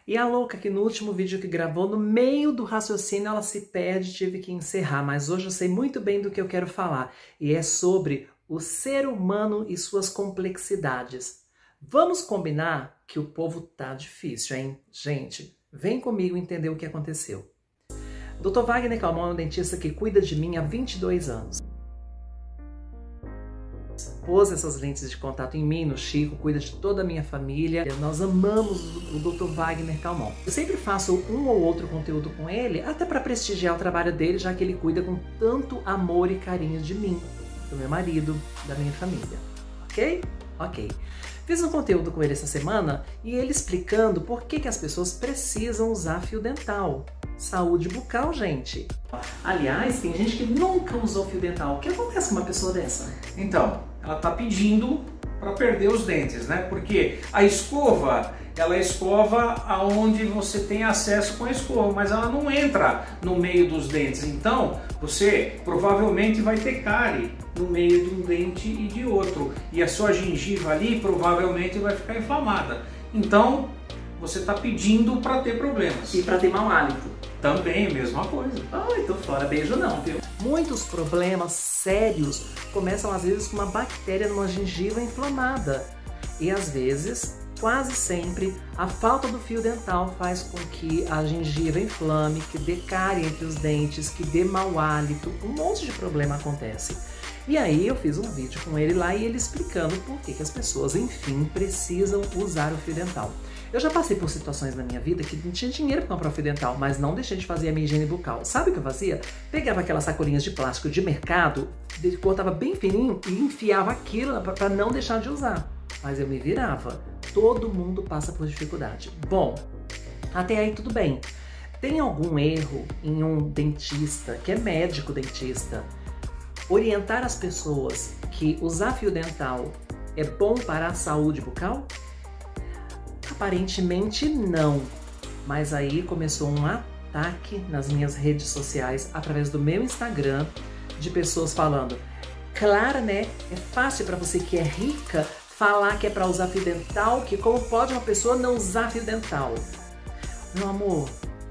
E a louca que no último vídeo que gravou, no meio do raciocínio, ela se perde, tive que encerrar. Mas hoje eu sei muito bem do que eu quero falar. E é sobre o ser humano e suas complexidades. Vamos combinar que o povo tá difícil, hein? Gente, vem comigo entender o que aconteceu. Dr. Wagner Calmon é um dentista que cuida de mim há 22 anos. Pôs essas lentes de contato em mim, no Chico, cuida de toda a minha família. Nós amamos o Dr. Wagner Calmon. Eu sempre faço um ou outro conteúdo com ele, até para prestigiar o trabalho dele, já que ele cuida com tanto amor e carinho de mim, do meu marido, da minha família. Ok? Ok. Fiz um conteúdo com ele essa semana e ele explicando por que as pessoas precisam usar fio dental. Saúde bucal, gente. Aliás, tem gente que nunca usou fio dental. O que acontece com uma pessoa dessa? Então, ela está pedindo para perder os dentes, né? Porque a escova, ela escova aonde você tem acesso com a escova, mas ela não entra no meio dos dentes. Então, você provavelmente vai ter cárie no meio de um dente e de outro. E a sua gengiva ali provavelmente vai ficar inflamada. Então, você está pedindo para ter problemas. E para ter mau hálito. Também, mesma coisa. Ai, tô fora, beijo não, viu? Muitos problemas sérios começam às vezes com uma bactéria numa gengiva inflamada. E às vezes, quase sempre, a falta do fio dental faz com que a gengiva inflame, que dê cárie entre os dentes, que dê mau hálito, um monte de problema acontece. E aí eu fiz um vídeo com ele lá e ele explicando por que as pessoas, enfim, precisam usar o fio dental. Eu já passei por situações na minha vida que não tinha dinheiro para comprar o fio dental, mas não deixei de fazer a minha higiene bucal. Sabe o que eu fazia? Pegava aquelas sacolinhas de plástico de mercado, cortava bem fininho e enfiava aquilo para não deixar de usar. Mas eu me virava. Todo mundo passa por dificuldade. Bom, até aí tudo bem. Tem algum erro em um dentista, que é médico dentista, orientar as pessoas que usar fio dental é bom para a saúde bucal? Aparentemente não, mas aí começou um ataque nas minhas redes sociais através do meu Instagram de pessoas falando: claro, né? É fácil para você que é rica falar que é para usar fio dental, que como pode uma pessoa não usar fio dental? Meu amor,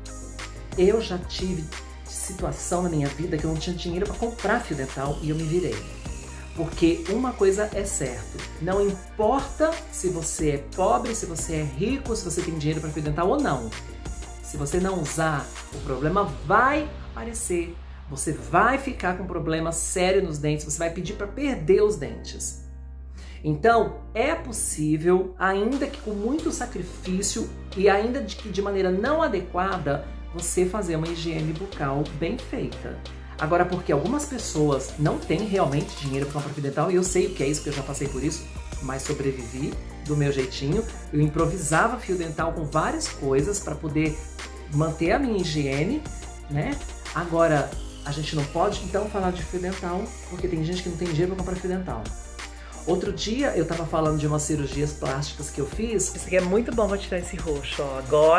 eu já tive situação na minha vida que eu não tinha dinheiro para comprar fio dental e eu me virei. Porque uma coisa é certa, não importa se você é pobre, se você é rico, se você tem dinheiro para fio dental ou não. Se você não usar, o problema vai aparecer. Você vai ficar com problema sério nos dentes, você vai pedir para perder os dentes. Então, é possível, ainda que com muito sacrifício e ainda de maneira não adequada, você fazer uma higiene bucal bem feita. Agora, porque algumas pessoas não têm realmente dinheiro para comprar fio dental, e eu sei o que é isso, porque eu já passei por isso, mas sobrevivi do meu jeitinho. Eu improvisava fio dental com várias coisas para poder manter a minha higiene, né? Agora, a gente não pode então falar de fio dental, porque tem gente que não tem dinheiro para comprar fio dental. Outro dia eu tava falando de umas cirurgias plásticas que eu fiz. Isso aqui é muito bom, vou tirar esse roxo, ó.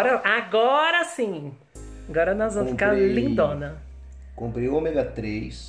Agora sim! Agora nós vamos ficar lindona. Comprei ômega 3.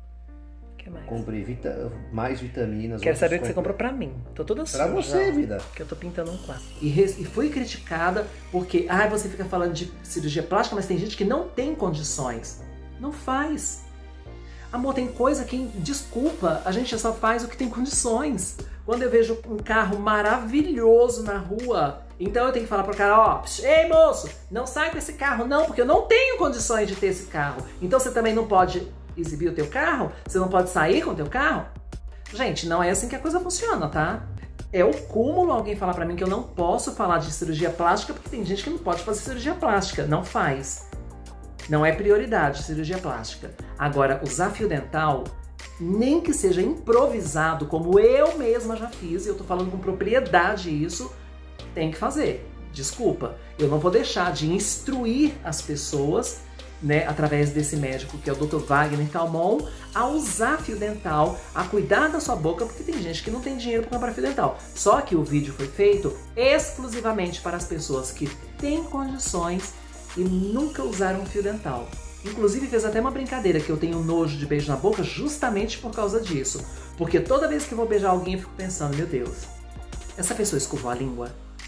O que mais? Comprei mais vitaminas. Quero saber o que você comprou pra mim. Tô toda suja. Pra você, vida. Que eu tô pintando um quadro. E fui criticada porque, você fica falando de cirurgia plástica, mas tem gente que não tem condições. Não faz. Amor, tem coisa que, desculpa, a gente só faz o que tem condições. Quando eu vejo um carro maravilhoso na rua, então eu tenho que falar pro cara, ó, ei moço, não sai com esse carro não, porque eu não tenho condições de ter esse carro. Então você também não pode exibir o teu carro? Você não pode sair com o teu carro? Gente, não é assim que a coisa funciona, tá? É o cúmulo alguém falar pra mim que eu não posso falar de cirurgia plástica, porque tem gente que não pode fazer cirurgia plástica, não faz. Não é prioridade cirurgia plástica. Agora, usar fio dental, nem que seja improvisado, como eu mesma já fiz, e eu tô falando com propriedade isso, tem que fazer. Desculpa, eu não vou deixar de instruir as pessoas, né, através desse médico que é o Dr. Wagner Calmon, a usar fio dental, a cuidar da sua boca, porque tem gente que não tem dinheiro para comprar fio dental. Só que o vídeo foi feito exclusivamente para as pessoas que têm condições e nunca usaram fio dental. Inclusive fez até uma brincadeira que eu tenho nojo de beijo na boca justamente por causa disso. Porque toda vez que eu vou beijar alguém eu fico pensando, meu Deus, essa pessoa escovou a língua?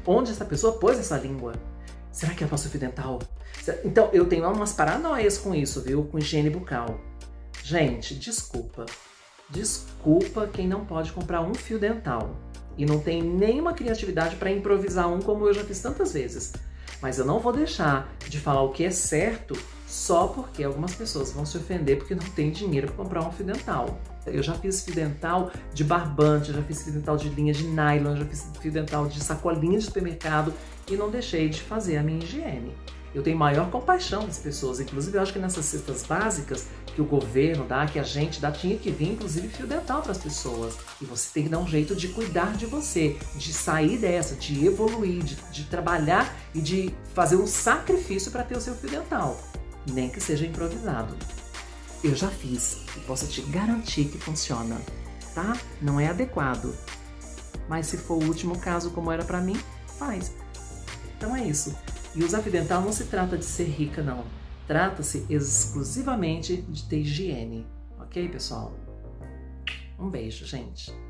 Onde essa pessoa pôs essa língua? Será que é nosso fio dental? Então, eu tenho umas paranoias com isso, viu? Com higiene bucal. Gente, desculpa. Desculpa quem não pode comprar um fio dental e não tem nenhuma criatividade para improvisar um, como eu já fiz tantas vezes. Mas eu não vou deixar de falar o que é certo só porque algumas pessoas vão se ofender porque não tem dinheiro para comprar um fio dental. Eu já fiz fio dental de barbante, eu já fiz fio dental de linha de nylon, eu já fiz fio dental de sacolinha de supermercado e não deixei de fazer a minha higiene. Eu tenho maior compaixão das pessoas, inclusive eu acho que nessas cestas básicas que o governo dá, que a gente dá, tinha que vir inclusive fio dental para as pessoas. E você tem que dar um jeito de cuidar de você, de sair dessa, de evoluir, de trabalhar e de fazer um sacrifício para ter o seu fio dental, nem que seja improvisado. Eu já fiz e posso te garantir que funciona, tá? Não é adequado, mas se for o último caso como era para mim, faz. Então é isso. E usar fio dental não se trata de ser rica, não. Trata-se exclusivamente de ter higiene. Ok, pessoal? Um beijo, gente.